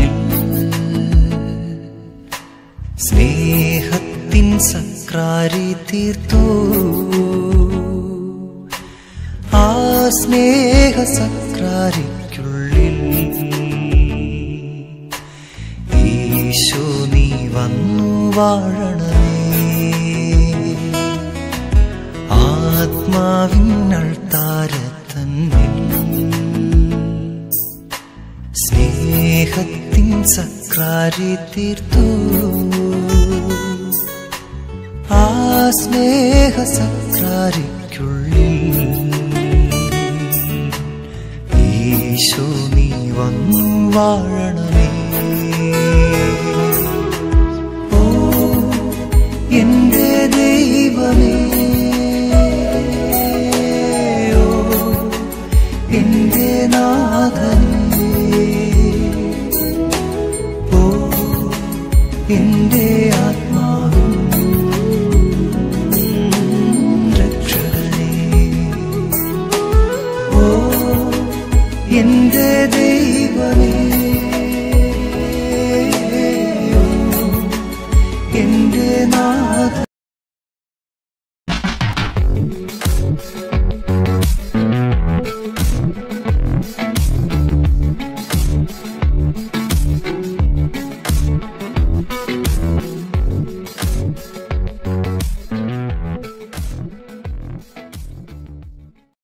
തന്നിൽ സ്നേഹത്തിൻ സക്രാരി തീർത്തു. ആ സ്നേഹ സക്രാരിക്കുള്ളിൽ ഈശോ നീ വന്നു വാഴണമേ. ആത്മാവിനൾത്താരത്തന്നിൽ സ്നേഹത്തിൻ സക്രാരി തീർത്തു. ആ സ്നേഹ സക്രാരിക്കുള്ളിൽ ഈശോ നീ വന്നു വാഴണമേ. ഓ എന്റെ ദൈവമേ, ഓ എന്റെ നാഥനേ, ഓ എന്റെ ആത്മാവിൻ രക്ഷകനേ. ഓ എന്റെ ദൈവമേ, ഓ എന്റെ നാഥനേ,